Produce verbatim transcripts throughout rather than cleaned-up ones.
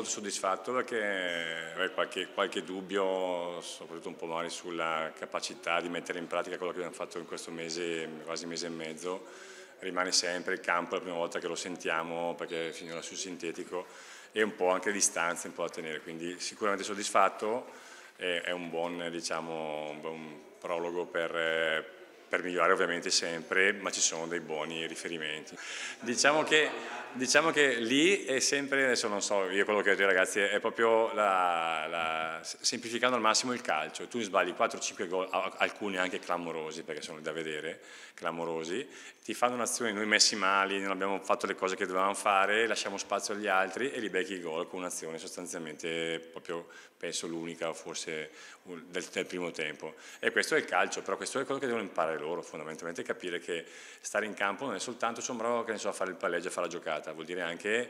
molto soddisfatto perché avevo qualche, qualche dubbio, soprattutto un po' magari sulla capacità di mettere in pratica quello che abbiamo fatto in questo mese, quasi mese e mezzo. Rimane sempre il campo la prima volta che lo sentiamo perché finirà sul sintetico e un po' anche le distanze, un po' da tenere, quindi sicuramente soddisfatto, è un buon, diciamo, un buon prologo per, per migliorare ovviamente sempre, ma ci sono dei buoni riferimenti. Diciamo che, diciamo che lì è sempre, adesso non so, io quello che ho detto ai ragazzi è proprio la, la, semplificando al massimo il calcio, tu sbagli quattro cinque gol, alcuni anche clamorosi perché sono da vedere, clamorosi, ti fanno un'azione, noi messi mali, non abbiamo fatto le cose che dovevamo fare, lasciamo spazio agli altri e li becchi il gol con un'azione sostanzialmente proprio, penso l'unica forse del, del primo tempo. E questo è il calcio, però questo è quello che devono imparare loro, fondamentalmente capire che stare in campo non è soltanto sono bravo che ne so, a fare il palleggio, a fare la giocata, vuol dire anche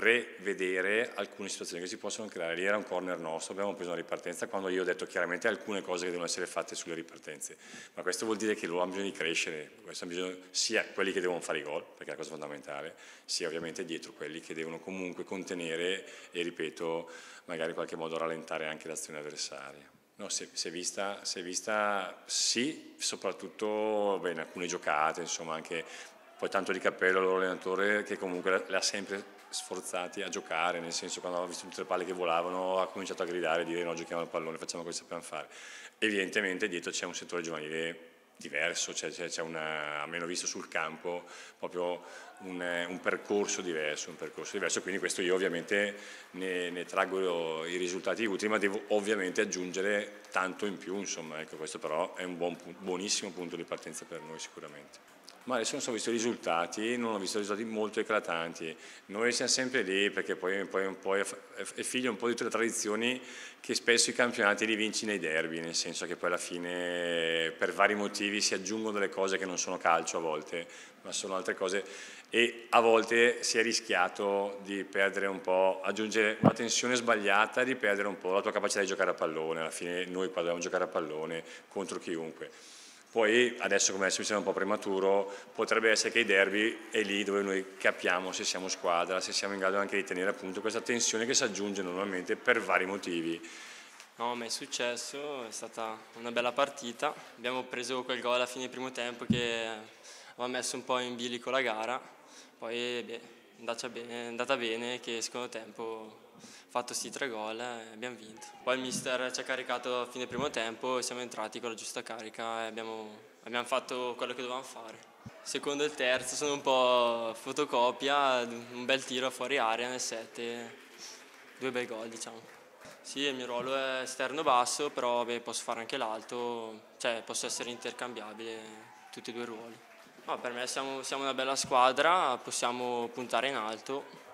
prevedere alcune situazioni che si possono creare. Lì era un corner nostro, abbiamo preso una ripartenza quando io ho detto chiaramente alcune cose che devono essere fatte sulle ripartenze, ma questo vuol dire che loro hanno bisogno di crescere, questo hanno bisogno sia quelli che devono fare i gol, perché è la cosa fondamentale, sia ovviamente dietro quelli che devono comunque contenere e, ripeto, magari in qualche modo rallentare anche l'azione avversaria. No, si è vista, si è vista sì, soprattutto beh, in alcune giocate, insomma anche poi tanto di cappello all'allenatore che comunque le ha sempre sforzati a giocare, nel senso quando ha visto tutte le palle che volavano ha cominciato a gridare, a dire no, giochiamo al pallone, facciamo quello che sappiamo fare. Evidentemente dietro c'è un settore giovanile diverso, c'è una, almeno visto sul campo, proprio un, un percorso diverso, un percorso diverso, quindi questo io ovviamente ne, ne traggo i risultati utili, ma devo ovviamente aggiungere tanto in più, insomma, ecco, questo però è un buon, buonissimo punto di partenza per noi sicuramente. Ma adesso non so, ho visto i risultati, non ho visto risultati molto eclatanti, noi siamo sempre lì perché poi, poi un po' è figlio un po' di tutte le tradizioni che spesso i campionati li vinci nei derby, nel senso che poi alla fine per vari motivi si aggiungono delle cose che non sono calcio a volte, ma sono altre cose e a volte si è rischiato di perdere un po', aggiungere una tensione sbagliata, di perdere un po' la tua capacità di giocare a pallone, alla fine noi qua dobbiamo giocare a pallone contro chiunque. Poi adesso come adesso mi sembra un po' prematuro, potrebbe essere che i derby è lì dove noi capiamo se siamo squadra, se siamo in grado anche di tenere appunto questa tensione che si aggiunge normalmente per vari motivi. No, ma è successo, è stata una bella partita, abbiamo preso quel gol alla fine del primo tempo che aveva messo un po' in bilico la gara, poi beh, è andata bene, è andata bene che secondo tempo fatto sti tre gol e abbiamo vinto. Poi il mister ci ha caricato a fine primo tempo e siamo entrati con la giusta carica e abbiamo, abbiamo fatto quello che dovevamo fare. Secondo e il terzo sono un po' fotocopia, un bel tiro fuori area nel sette, due bei gol diciamo. Sì, il mio ruolo è esterno basso, però beh, posso fare anche l'alto, cioè posso essere intercambiabile tutti e due i ruoli. No, per me siamo, siamo una bella squadra, possiamo puntare in alto.